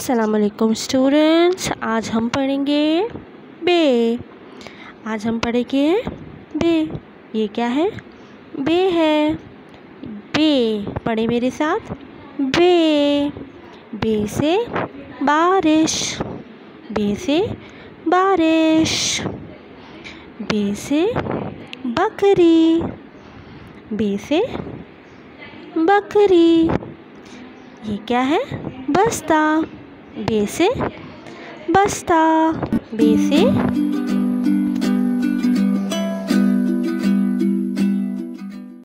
अस्सलामुअलैकुम स्टूडेंट्स, आज हम पढ़ेंगे बे। आज हम पढ़ेंगे बे। ये क्या है? बे है। बे पढ़े मेरे साथ। बे। बे से बारिश। बे से बारिश। बे से बकरी। बे से बकरी। ये क्या है? बस्ता। बे से बस्ता। बे से